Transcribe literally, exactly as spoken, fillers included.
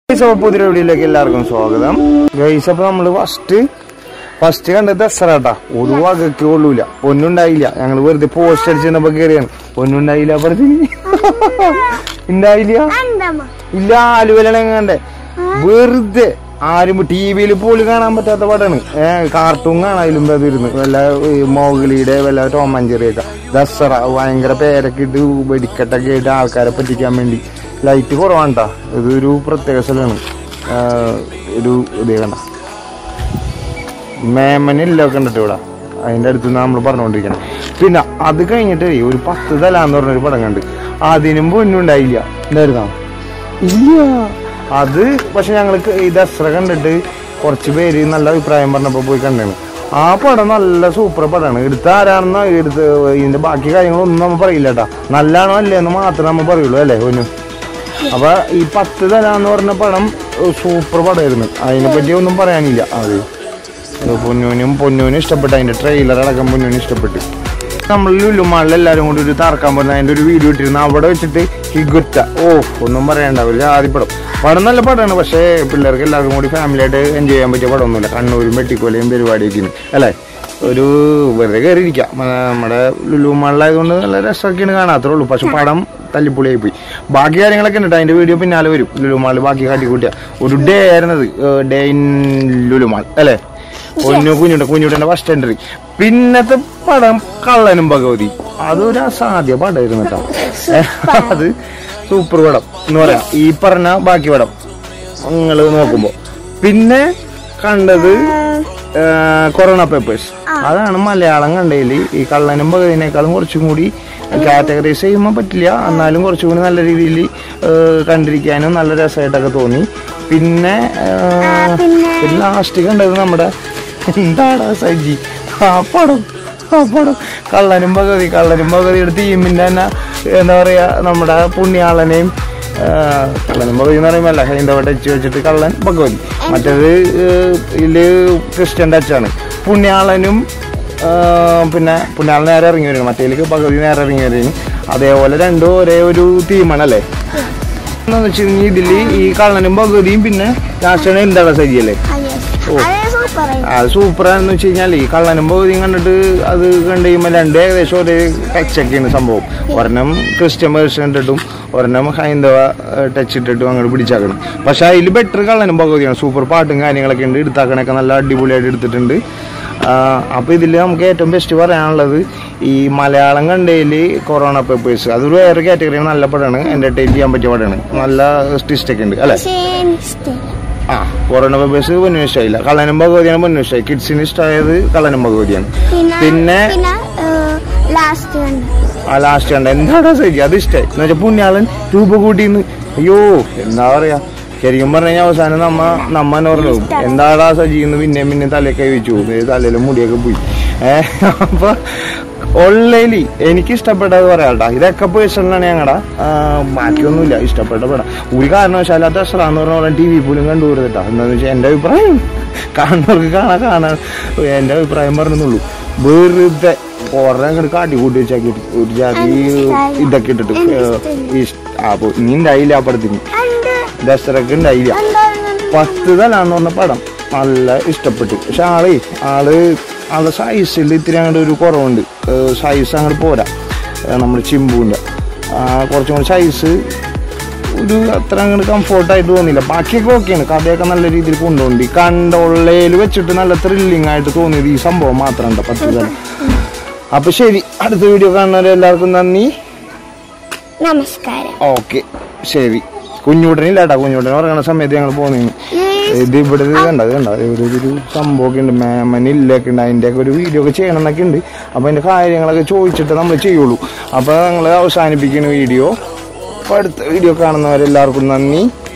പുതിയ വീഡിയോയിലേക്ക് എല്ലാവർക്കും സ്വാഗതം. ഗൈസ്, അപ്പൊ നമ്മള് ഫസ്റ്റ് ഫസ്റ്റ് കണ്ടത് ദസറാട്ടാ. ഒരു വകക്ക് കൊള്ളൂല, പൊന്നുണ്ടായില്ല. ഞങ്ങള് വെറുതെ പോസ്റ്റ് അടിച്ചപ്പോ കയറിയാണ്. പൊന്നുണ്ടായില്ല, പറഞ്ഞ ഉണ്ടായില്ല ഇല്ല. ആലുവലെങ്ങാണ്ടേ വെറുതെ ആരും ടി വിയിൽ പോലും കാണാൻ പറ്റാത്ത പടമാണ്. ഏഹ് കാർട്ടൂൺ കാണാനും വരുന്നു. വല്ല മോഗിളിയുടെ വല്ല ടോമഞ്ചേരിയൊക്കെ. ദസറ ഭയങ്കര പേരൊക്കെ ഇട്ട് വെടിക്കെട്ടൊക്കെ ഇട്ട് ആൾക്കാരെ പറ്റിക്കാൻ വേണ്ടി. ലൈറ്റ് കുറവാണ് കേട്ടോ. ഇതൊരു പ്രത്യേക സ്ഥലമാണ്. ഒരു ഇത് കണ്ട മേമനില്ലൊക്കെ കണ്ടിട്ട് ഇവിടെ അതിൻ്റെ അടുത്ത് നിന്ന് നമ്മൾ പറഞ്ഞുകൊണ്ടിരിക്കണം. പിന്നെ അത് കഴിഞ്ഞിട്ട് ഒരു പത്ത് തല എന്ന് പറഞ്ഞൊരു പടം കണ്ട്. അതിനും പൊന്നുണ്ടായില്ല. എന്തായിരുന്നോ? ഇല്ല. അത് പക്ഷെ ഞങ്ങൾക്ക് ഈ ദസറ കണ്ടിട്ട് കുറച്ച് പേര് നല്ല അഭിപ്രായം പറഞ്ഞപ്പോൾ പോയി കണ്ടാണ്. ആ പടം നല്ല സൂപ്പർ പടമാണ്. എടുത്ത ആരാണെന്നോ എടുത്ത് ഇതിന്റെ ബാക്കി കാര്യങ്ങളൊന്നും നമ്മൾ പറയില്ല കേട്ടോ. നല്ലതാണോ അല്ലേന്ന് മാത്രമേ നമ്മൾ പറയുള്ളൂ, അല്ലേ പൊന്നു? അപ്പൊ ഈ പത്ത് തല എന്ന് പറഞ്ഞ പടം സൂപ്പർ പടമായിരുന്നു. അതിനെപ്പറ്റി ഒന്നും പറയാനില്ല. അത് പൊന്നൂനും പൊന്നൂനും ഇഷ്ടപ്പെട്ടു. അതിന്റെ ട്രെയിലർ അടക്കം പൊന്നൂനും ഇഷ്ടപ്പെട്ടു. നമ്മൾ ലുലുമാളിൽ എല്ലാവരും കൂടി ഒരു തറക്കാൻ പോകുന്ന അതിന്റെ ഒരു വീഡിയോ ഇട്ടിരുന്നു. അവിടെ വെച്ചിട്ട് ഹിഗുറ്റ, ഓ ഒന്നും പറയണ്ട, ഒരു ആദ്യപ്പടം. പടം നല്ല പടമാണ്. പക്ഷേ പിള്ളേർക്ക് എല്ലാവർക്കും കൂടി ഫാമിലി ആയിട്ട് എൻജോയ് ചെയ്യാൻ പറ്റിയ പടമൊന്നുമില്ല. കണ്ണൂരും വെട്ടിക്കോലയും പരിപാടിയൊക്കെയാണ്, അല്ലേ? ഒരു വെറുതെ കയറിയിരിക്കാം. നമ്മുടെ ലുലുമാളിലായതുകൊണ്ട് നല്ല രസമൊക്കെയാണ്, കാണാത്രേ ഉള്ളൂ. പക്ഷെ പടം തല്ലിപ്പൊളിയായി പോയി. ബാക്കി കാര്യങ്ങളൊക്കെ ഉണ്ട്. അതിന്റെ വീഡിയോ പിന്നാലെ വരും. ലുലുമാൾ ബാക്കി കാട്ടിക്കൂട്ടിയ ഒരു ഡേ ആയിരുന്നത്. ഡേ ഇൻ ലുലുമാൾ, അല്ലേ? പൊന്നു കുഞ്ഞുട്ട കുഞ്ഞുട്ടന്റെ ഫസ്റ്റ് എൻട്രി. പിന്നത്തെ പടം കള്ളനും ഭഗവതി. അതൊരു അസാധ്യ പടമായിരുന്നു കേട്ടോ. അത് സൂപ്പർ പടം എന്ന് പറയാം. ഈ പറഞ്ഞ ബാക്കി പടം നിങ്ങൾ നോക്കുമ്പോ. പിന്നെ കണ്ടത് കൊറോണ പേപ്പേഴ്സ്. അതാണ് മലയാളം കണ്ടതിൽ ഈ കള്ളനും ഭഗവതിനേക്കാളും കുറച്ചും കൂടി കാറ്റഗറൈസ് ചെയ്യുമ്പോൾ പറ്റില്ല. എന്നാലും കുറച്ചും കൂടി നല്ല രീതിയിൽ കണ്ടിരിക്കാനും നല്ല രസമായിട്ടൊക്കെ തോന്നി. പിന്നെ പിന്നെ ലാസ്റ്റ് കണ്ടത് നമ്മുടെ എന്താടാ സജി ആ പടം ആ പടം കള്ളനും ഭഗവതി. കള്ളനും ഭഗവതിയുടെ ടീമിന്റെ തന്നെ എന്താ പറയാ, നമ്മുടെ പുണ്യാളനെയും കള്ളനും ഭഗവതി എന്ന് പറയുമ്പോൾ അല്ല, ഹൈന്ദവ ടച്ച് വെച്ചിട്ട് കള്ളൻ ഭഗവതി. മറ്റേത് ഇതില് ക്രിസ്ത്യൻ ടച്ചാണ്. പുണ്യാളനും പിന്നെ പുണ്യാളൻ നേരെ ഇറങ്ങി വരും, മറ്റേലേക്ക് ഭഗവതി നേരെ ഇറങ്ങി വരും. അതേപോലെ രണ്ടും ഒരേ ഒരു തീമാണല്ലേ. എന്താന്ന് വെച്ച് കഴിഞ്ഞാൽ ഇതില് ഈ കള്ളനും ഭഗവതിയും പിന്നെ ലാസ്റ്റ് എന്താണ് സജിയല്ലേ. ഓ അത് സൂപ്പറാന്ന് വെച്ച് കഴിഞ്ഞാൽ ഈ കള്ളനും ഭഗവതിയും കണ്ടിട്ട് അത് കണ്ടു കഴിയുമ്പോൾ രണ്ടും ഏകദേശം ഒരേ ടച്ചൊക്കെയാണ് സംഭവം. ഒരെണ്ണം ക്രിസ്ത്യൻ വേർഷൻ ഇട്ടിട്ടും ഒരെണ്ണം ഹൈന്ദവ ടച്ച് ഇട്ടിട്ടും അങ്ങോട്ട് പിടിച്ചാക്കണം. പക്ഷെ അതിൽ ബെറ്റർ കള്ളനും ഭഗവതിയാണ്. സൂപ്പർ പാട്ടും കാര്യങ്ങളൊക്കെ ഉണ്ട്. എടുത്താക്കണൊക്കെ നല്ല അടിപൊളിയായിട്ട് എടുത്തിട്ടുണ്ട്. അപ്പോൾ ഇതിൽ നമുക്ക് ഏറ്റവും ബെസ്റ്റ് പറയാനുള്ളത് ഈ മലയാളം കണ്ടതിൽ കൊറോണ പേപ്പേഴ്സ്. അതൊരു വേറെ കാറ്റഗറിയാണ്. നല്ല പടമാണ്, എന്റർടൈൻ ചെയ്യാൻ പറ്റിയ പടമാണ്. നല്ല ട്വിസ്റ്റൊക്കെ ഉണ്ട്, അല്ലേ? ആ കൊറോണ പേപ്പേഴ്സ് പൊന്നു ഇഷ്ടമായില്ല. കള്ളനും ഭഗവതിയാണ് പൊന്നു ഇഷ്ടമായി. കിഡ്സിന് ഇഷ്ടമായത് കള്ളനും ഭഗവതിയാണ്. പിന്നെ ആ ലാസ്റ്റ് കണ്ട എന്താടാ സജി അത് ഇഷ്ടമായി എന്ന് വെച്ചാൽ പുണ്യാളൻ രൂപ കൂട്ടിന്ന്. അയ്യോ എന്താ പറയാ, ശരിക്കും പറഞ്ഞു കഴിഞ്ഞാൽ അവസാനം നമ്മ നമ്മ നോർന്നു എന്താടാ സജിന്ന് പിന്നെ പിന്നെ തലയൊക്കെ വെച്ചു. തലയിലും മുടിയൊക്കെ പോയി. ഏഹ് അപ്പൊ ഓൺലൈനിൽ എനിക്ക് ഇഷ്ടപ്പെട്ടത് പറയാട്ടാ. ഇതൊക്കെ പേഴ്സണലാണ് ഞങ്ങളുടെ. ബാക്കിയൊന്നുമില്ല, ഇഷ്ടപ്പെട്ട പടം. ഒരു കാരണവശാലും ആ ദസറ എന്ന് പറഞ്ഞ പോലെ ടി വി പോലും കണ്ടുപോരുന്നിട്ടാ. എന്താന്ന് വെച്ചാൽ എന്റെ അഭിപ്രായം, കാണുന്നവർക്ക് കാണാൻ കാണാൻ എന്റെ അഭിപ്രായം പറഞ്ഞുള്ളൂ. വെറുതെ കുറെ അങ്ങോട്ട് കാട്ടി കൂട്ടി വെച്ചാക്കിട്ട് ഒരു ജാതി ഇതൊക്കെ ഇട്ടിട്ട് അപ്പൊ ഇനി ഉണ്ടായില്ല. ആ പടത്തിന് ദസറക്ക് ഉണ്ടായില്ല. പത്ത് തലാന്ന് പറഞ്ഞ പടം നല്ല ഇഷ്ടപ്പെട്ടു. പക്ഷെ ആളെ ആള് ആളുടെ സൈസിൽ ഇത്തിരി അങ്ങോട്ട് ഒരു കുറവുണ്ട്. സൈസ് അങ്ങോട്ട് പോരാ. നമ്മുടെ ചിമ്പുവിൻ്റെ കുറച്ചും കൂടി സൈസ് ഒരു അത്ര അങ്ങോട്ട് കംഫോർട്ടായിട്ട് തോന്നിയില്ല. ബാക്കിയൊക്കെ ഓക്കെയാണ്. കഥയൊക്കെ നല്ല രീതിയിൽ കൊണ്ടുപോയി. കണ്ടുള്ളയിൽ വെച്ചിട്ട് നല്ല ത്രില്ലിംഗ് ആയിട്ട് തോന്നിയത് ഈ സംഭവം മാത്രമുണ്ട് പത്ത് തല. അപ്പൊ ശരി, അടുത്ത വീഡിയോ കാണുന്നവരെ എല്ലാവർക്കും നന്ദി, നമസ്കാരം. ഓക്കെ ശരി. കുഞ്ഞൂട്ടനില്ലാട്ടാ, കുഞ്ഞൂട്ടൻ ഉറങ്ങുന്ന സമയത്ത് ഞങ്ങൾ പോകുന്നു. ഇത് ഇവിടെ കണ്ട കണ്ട ഇവിടെ ഒരു സംഭവമൊക്കെ ഉണ്ട്, മേമനില്ലൊക്കെ ഉണ്ട്. അതിൻ്റെ ഒക്കെ ഒരു വീഡിയോ ഒക്കെ ചെയ്യണം എന്നൊക്കെ ഉണ്ട്. അപ്പോൾ അതിൻ്റെ കാര്യങ്ങളൊക്കെ ചോദിച്ചിട്ട് നമ്മൾ ചെയ്യുള്ളൂ. അപ്പോൾ ഞങ്ങൾ അവസാനിപ്പിക്കുന്ന വീഡിയോ. അപ്പോൾ അടുത്ത വീഡിയോ കാണുന്നവരെല്ലാവർക്കും നന്ദി.